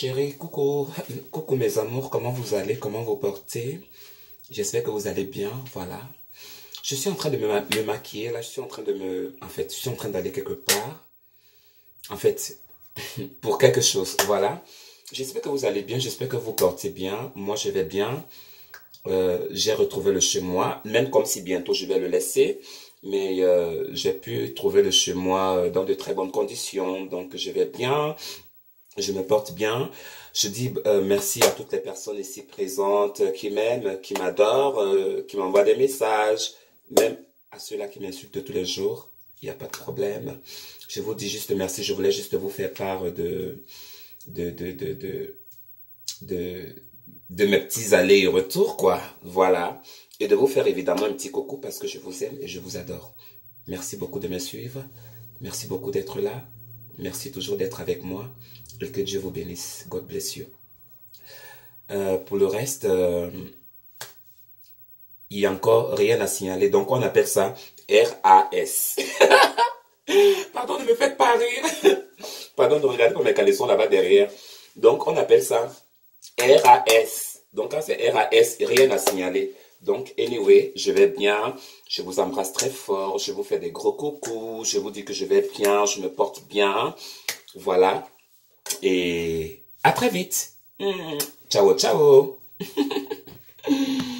Chérie, coucou, coucou mes amours, comment vous allez, comment vous portez? J'espère que vous allez bien, voilà. Je suis en train de me maquiller, là, je suis en train de je suis en train d'aller quelque part, en fait, pour quelque chose, voilà. J'espère que vous allez bien, j'espère que vous portez bien, moi je vais bien. J'ai retrouvé le chez moi, même comme si bientôt je vais le laisser, mais j'ai pu trouver le chez moi dans de très bonnes conditions, donc je vais bien. Je me porte bien. Je dis merci à toutes les personnes ici présentes qui m'aiment, qui m'adorent, qui m'envoient des messages, même à ceux-là qui m'insultent tous les jours. Il n'y a pas de problème. Je vous dis juste merci. Je voulais juste vous faire part de, de, de, de, de, de mes petits allers et retours, quoi. Voilà. Et de vous faire évidemment un petit coucou parce que je vous aime et je vous adore. Merci beaucoup de me suivre. Merci beaucoup d'être là. Merci toujours d'être avec moi. Et que Dieu vous bénisse. God bless you. Pour le reste, il n'y a encore rien à signaler. Donc, on appelle ça RAS. Pardon, ne me faites pas rire. Pardon de regarder pour mes caleçons là-bas derrière. Donc, on appelle ça RAS. Donc, quand c'est RAS, rien à signaler. Donc, anyway, je vais bien. Je vous embrasse très fort. Je vous fais des gros coucous. Je vous dis que je vais bien. Je me porte bien. Voilà. Et à très vite. Ciao, ciao.